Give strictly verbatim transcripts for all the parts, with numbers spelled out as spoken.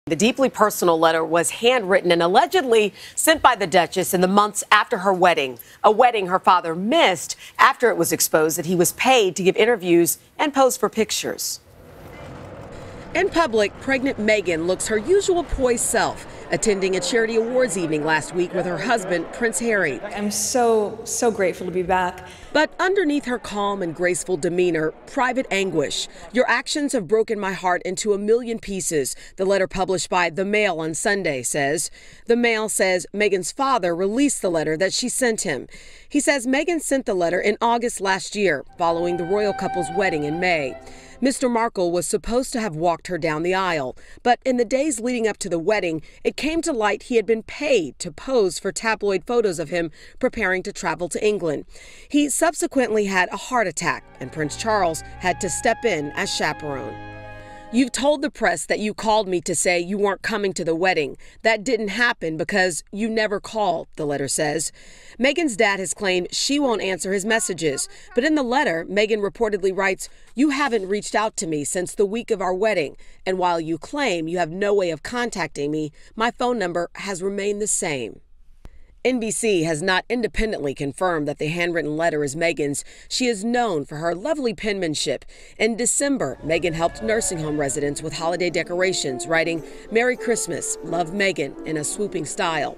The deeply personal letter was handwritten and allegedly sent by the Duchess in the months after her wedding, a wedding her father missed after it was exposed that he was paid to give interviews and pose for pictures. In public, pregnant Meghan looks her usual poised self, attending a charity awards evening last week with her husband, Prince Harry. I'm so, so grateful to be back. But underneath her calm and graceful demeanor, private anguish. Your actions have broken my heart into a million pieces, the letter published by The Mail on Sunday says. The Mail says Meghan's father released the letter that she sent him. He says Meghan sent the letter in August last year, following the royal couple's wedding in May. Mister Markle was supposed to have walked her down the aisle, but in the days leading up to the wedding, it came to light he had been paid to pose for tabloid photos of him preparing to travel to England. He subsequently had a heart attack, and Prince Charles had to step in as chaperone. You've told the press that you called me to say you weren't coming to the wedding. That didn't happen because you never called, the letter says. Meghan's dad has claimed she won't answer his messages. But in the letter, Meghan reportedly writes, "You haven't reached out to me since the week of our wedding. And while you claim you have no way of contacting me, my phone number has remained the same." N B C has not independently confirmed that the handwritten letter is Meghan's. She is known for her lovely penmanship. In December, Meghan helped nursing home residents with holiday decorations, writing, "Merry Christmas, love Meghan," in a swooping style.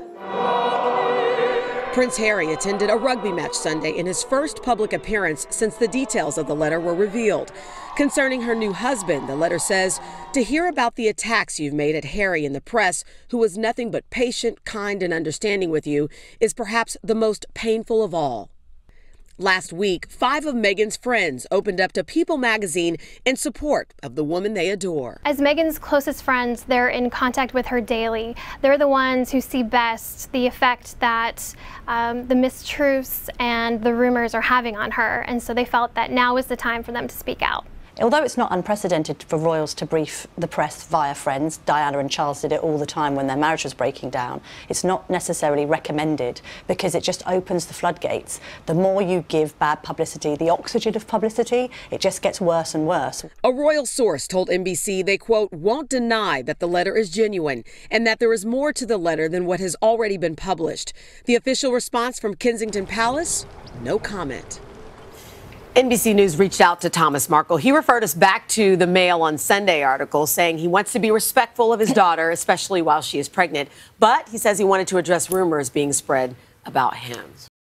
Prince Harry attended a rugby match Sunday in his first public appearance since the details of the letter were revealed. Concerning her new husband, the letter says, "To hear about the attacks you've made at Harry in the press, who was nothing but patient, kind, and understanding with you, is perhaps the most painful of all." Last week, five of Meghan's friends opened up to People magazine in support of the woman they adore. As Meghan's closest friends, they're in contact with her daily. They're the ones who see best the effect that um, the mistruths and the rumors are having on her, and so they felt that now was the time for them to speak out. Although it's not unprecedented for royals to brief the press via friends, Diana and Charles did it all the time when their marriage was breaking down, it's not necessarily recommended because it just opens the floodgates. The more you give bad publicity, the oxygen of publicity, it just gets worse and worse. A royal source told N B C they, quote, "won't deny that the letter is genuine and that there is more to the letter than what has already been published." The official response from Kensington Palace? No comment. N B C News reached out to Thomas Markle. He referred us back to the Mail on Sunday article, saying he wants to be respectful of his daughter, especially while she is pregnant. But he says he wanted to address rumors being spread about him.